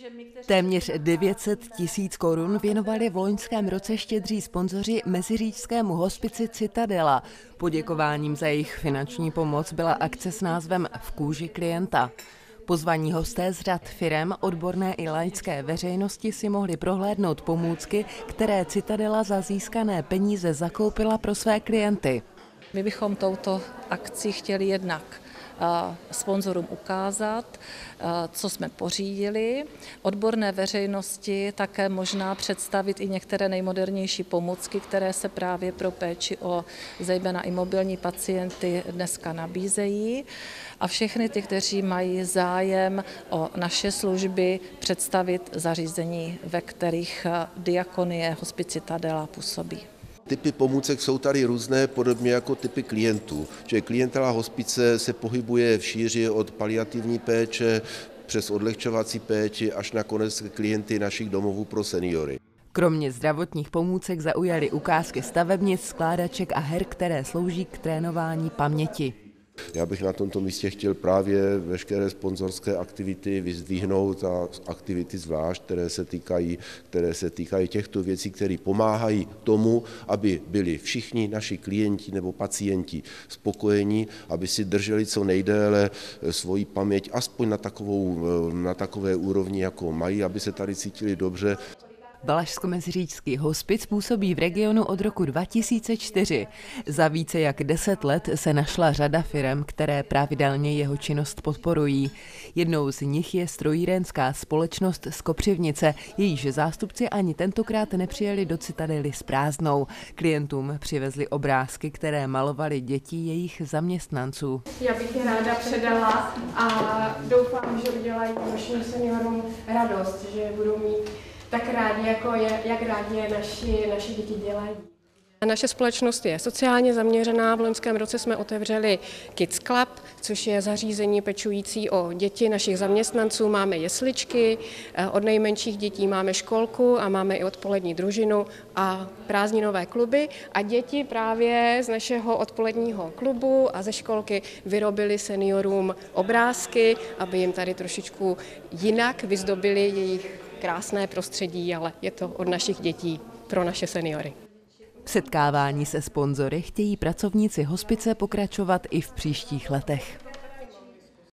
Téměř 900 000 korun věnovali v loňském roce štědří sponzoři meziříčskému hospici Citadela. Poděkováním za jejich finanční pomoc byla akce s názvem V kůži klienta. Pozvaní hosté z řad firem, odborné i laické veřejnosti si mohli prohlédnout pomůcky, které Citadela za získané peníze zakoupila pro své klienty. My bychom touto akci chtěli jednak sponzorům ukázat, co jsme pořídili, odborné veřejnosti také možná představit i některé nejmodernější pomůcky, které se právě pro péči o zejména imobilní pacienty dneska nabízejí, a všechny ty, kteří mají zájem o naše služby, představit zařízení, ve kterých Diakonie Hospic Citadela působí. Typy pomůcek jsou tady různé, podobně jako typy klientů. Že klientela hospice se pohybuje v šíři od paliativní péče přes odlehčovací péči až nakonec klienty našich domovů pro seniory. Kromě zdravotních pomůcek zaujaly ukázky stavebnic, skládaček a her, které slouží k trénování paměti. Já bych na tomto místě chtěl právě veškeré sponzorské aktivity vyzdvihnout a aktivity zvlášť, které se týkají těchto věcí, které pomáhají tomu, aby byli všichni naši klienti nebo pacienti spokojení, aby si drželi co nejdéle svoji paměť, aspoň na takové úrovni, jako mají, aby se tady cítili dobře. Valašsko-Meziříčský hospic působí v regionu od roku 2004. Za více jak 10 let se našla řada firem, které pravidelně jeho činnost podporují. Jednou z nich je strojírenská společnost z Kopřivnice, jejíž zástupci ani tentokrát nepřijeli do Citadely s prázdnou. Klientům přivezli obrázky, které malovali děti jejich zaměstnanců. Já bych je ráda předala a doufám, že udělají našim seniorům radost, že budou mít tak rádi, jak rádi je naši děti dělají. Naše společnost je sociálně zaměřená. V loňském roce jsme otevřeli Kids Club, což je zařízení pečující o děti našich zaměstnanců. Máme jesličky, od nejmenších dětí máme školku a máme i odpolední družinu a prázdninové kluby. A děti právě z našeho odpoledního klubu a ze školky vyrobili seniorům obrázky, aby jim tady trošičku jinak vyzdobili jejich krásné prostředí, ale je to od našich dětí pro naše seniory. V setkávání se sponzory chtějí pracovníci hospice pokračovat i v příštích letech.